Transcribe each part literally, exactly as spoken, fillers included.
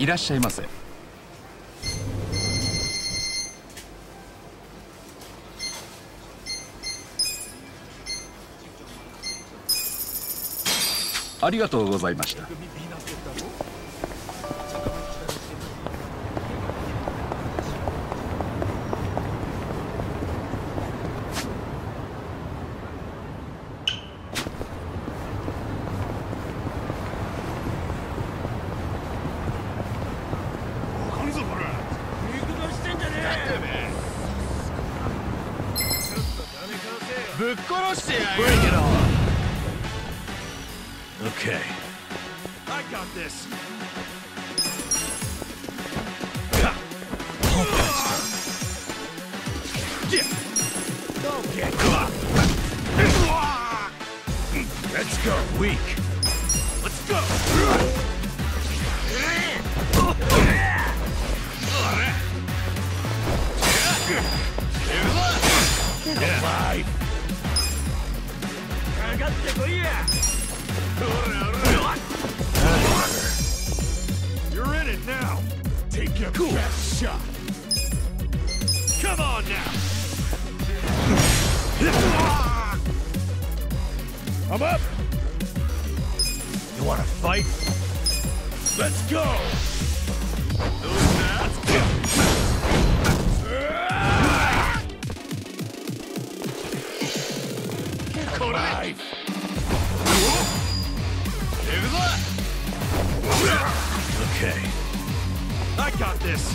いらっしゃいませ。ありがとうございました。 ぶっ殺してやる。 Bring it on. Okay. I got this. Don't get caught. Let's go. Weak. Let's go. Get alive. You're in it now. Take your Cool. best shot. Come on now. I'm up. You want to fight? Let's go. Get alive. Okay. I got this.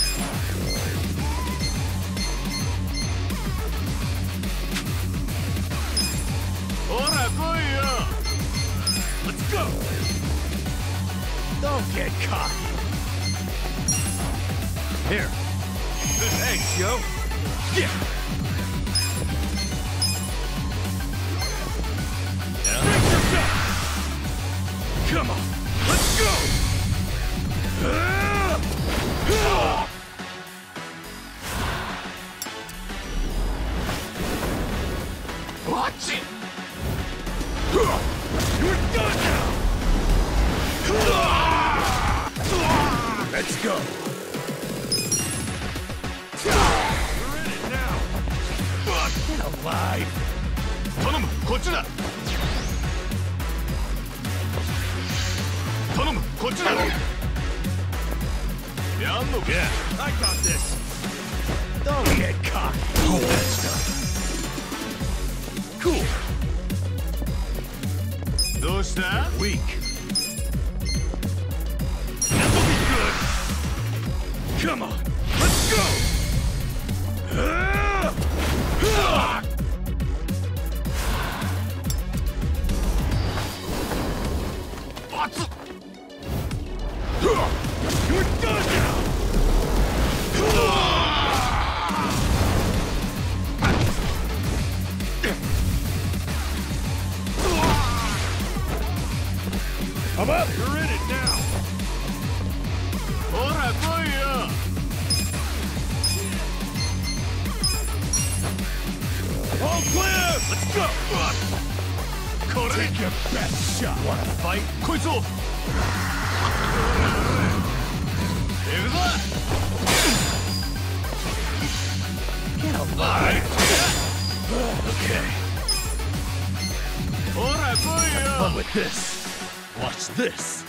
Ora, koyo. Let's go. Don't get cocky. Here. Thanks, yo. Yeah. Come on. Let's go. Watch it. You're done now. Let's go. You're in it now. Get alive. 頼む、こっちだ。頼む、こっちだ。やんのか。I got this. Don't get cocky. Hold that stuff. Cool. どうした？ Weak. This'll be good. Come on. Let's go. Uh, uh. You're done now. I'm up. You're in it now. Ora, koyo. All clear. Let's go. Take your best shot. Wanna fight? こいつを。行くぞ。 Get alive. Okay. Ora, koyo. Fun with this. Watch this.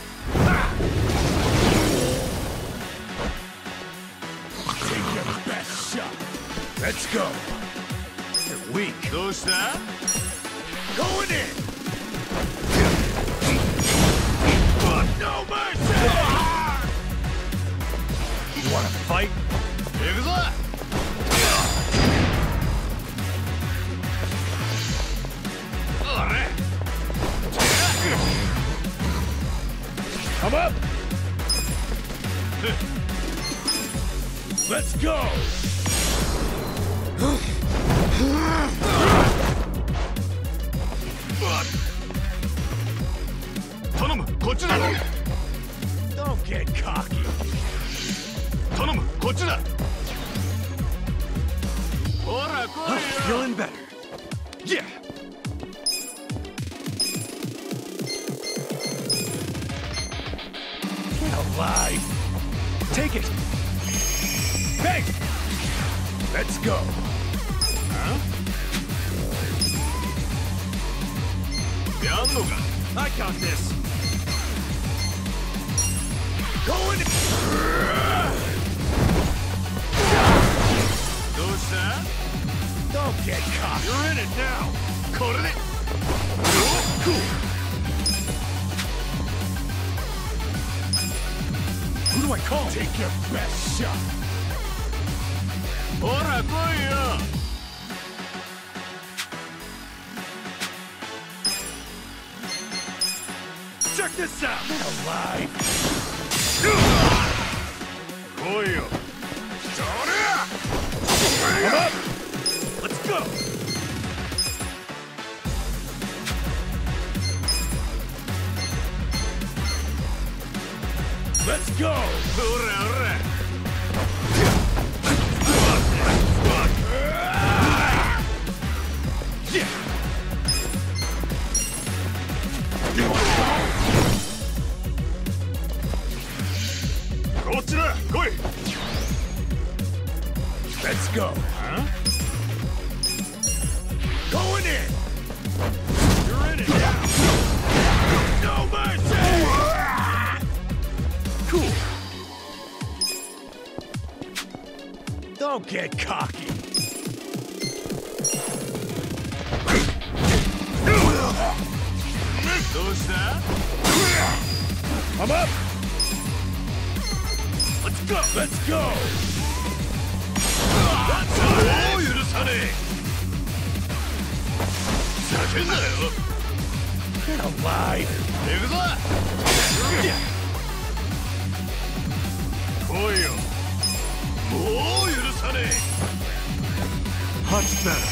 Take your best shot. Let's go. You're weak. どうした？ Going in. No mercy. You wanna fight? 行くぞ。 I'm up. Let's go. Don't get cocky. 頼む、こっちだ。ほら、来いよ。 Feeling better. Yeah. Get alive. Take it! Hey! Let's go! Huh? やんのか I got this! Going! どうした Don't get caught! You're in it now これで Who do I call? Take your best shot! ほら来いよ Check this out! Alive! 来いよ Come up! Let's go! Let's go! ほらほら こっちだ来い Let's go! Huh? Going in! You're in it now No mercy! Cool! Don't get cocky! Doうした I'm up! Let's go! Let's go! もう許さねえ叫んだよ Get alive! 行くぞ来いよもう許さねえ Much better!